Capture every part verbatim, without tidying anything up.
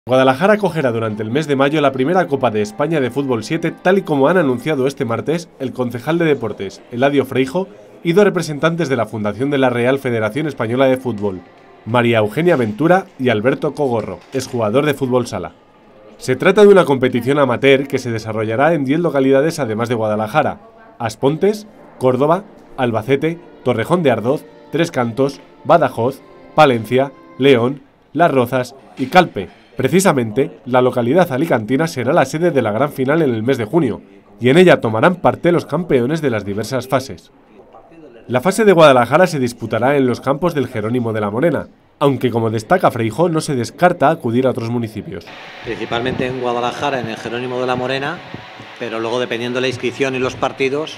Guadalajara acogerá durante el mes de mayo la primera Copa de España de Fútbol siete, tal y como han anunciado este martes el concejal de Deportes, Eladio Freijo, y dos representantes de la Fundación de la Real Federación Española de Fútbol, María Eugenia Ventura y Alberto Cogorro, exjugador de fútbol sala. Se trata de una competición amateur que se desarrollará en diez localidades además de Guadalajara: Aspontes, Córdoba, Albacete, Torrejón de Ardoz, Tres Cantos, Badajoz, Palencia, León, Las Rozas y Calpe. Precisamente, la localidad alicantina será la sede de la gran final en el mes de junio, y en ella tomarán parte los campeones de las diversas fases. La fase de Guadalajara se disputará en los campos del Jerónimo de la Morena, aunque, como destaca Freijo, no se descarta acudir a otros municipios. Principalmente en Guadalajara, en el Jerónimo de la Morena, pero luego, dependiendo de la inscripción y los partidos,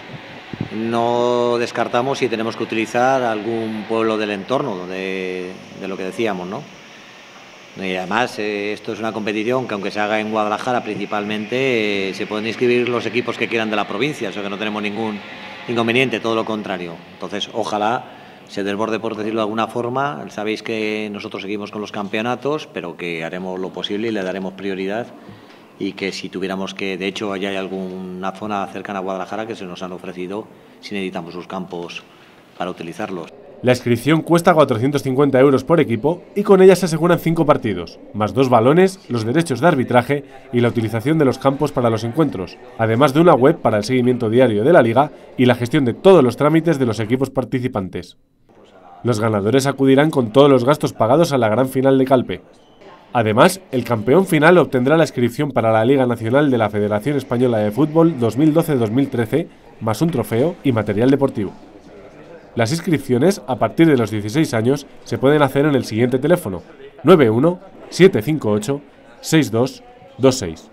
no descartamos si tenemos que utilizar algún pueblo del entorno de, de lo que decíamos, ¿no? Y además, eh, esto es una competición que, aunque se haga en Guadalajara principalmente, eh, se pueden inscribir los equipos que quieran de la provincia, o sea que no tenemos ningún inconveniente, todo lo contrario. Entonces, ojalá se desborde, por decirlo de alguna forma. Sabéis que nosotros seguimos con los campeonatos, pero que haremos lo posible y le daremos prioridad, y que si tuviéramos que, de hecho, ya hay alguna zona cercana a Guadalajara que se nos han ofrecido si necesitamos sus campos para utilizarlos. La inscripción cuesta cuatrocientos cincuenta euros por equipo y con ella se aseguran cinco partidos, más dos balones, los derechos de arbitraje y la utilización de los campos para los encuentros, además de una web para el seguimiento diario de la liga y la gestión de todos los trámites de los equipos participantes. Los ganadores acudirán con todos los gastos pagados a la gran final de Calpe. Además, el campeón final obtendrá la inscripción para la Liga Nacional de la Federación Española de Fútbol dos mil doce dos mil trece, más un trofeo y material deportivo. Las inscripciones, a partir de los dieciséis años, se pueden hacer en el siguiente teléfono: nueve uno siete cinco ocho seis dos dos seis.